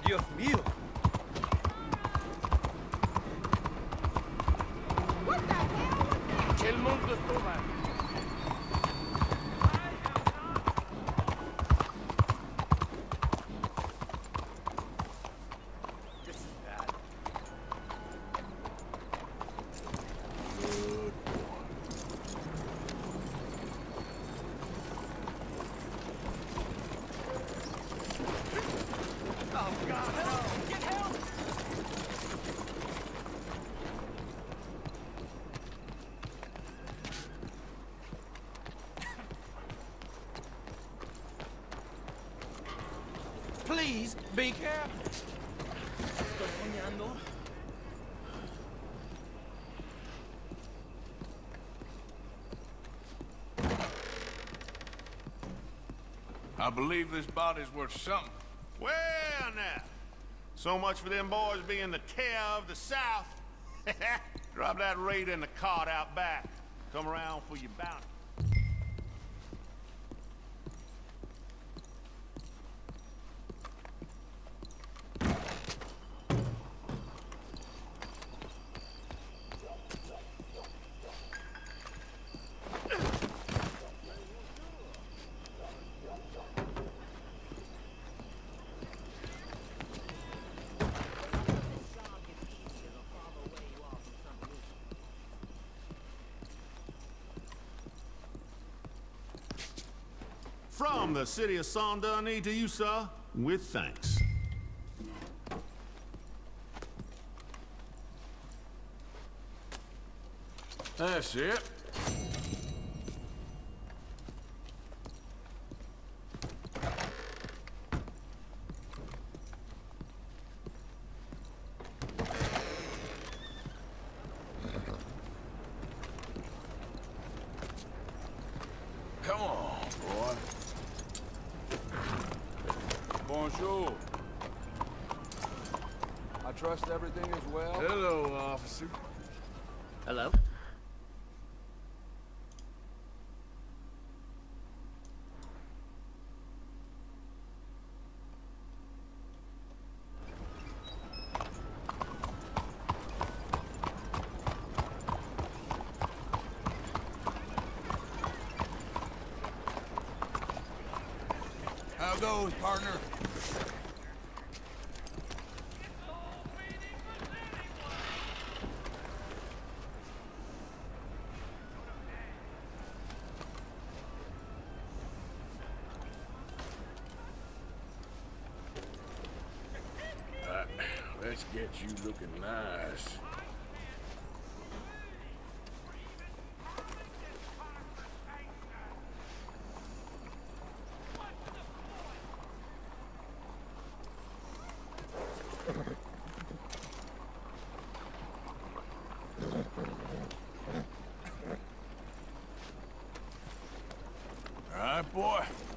Dios mío. El mundo es todo mal. This is bad. Oh, God, no! Get help! Please, be careful. Estoy soñando. I believe this body's worth something. Well, now. So much for them boys being the terror of the South. Drop that raider in the cart out back. Come around for your bounty. From the city of Saint Denis to you, sir, with thanks. That's it. Come on, boy. Bonjour. I trust everything is well. Hello, officer. Hello? How goes, partner? Let's get you looking nice. All right, boy.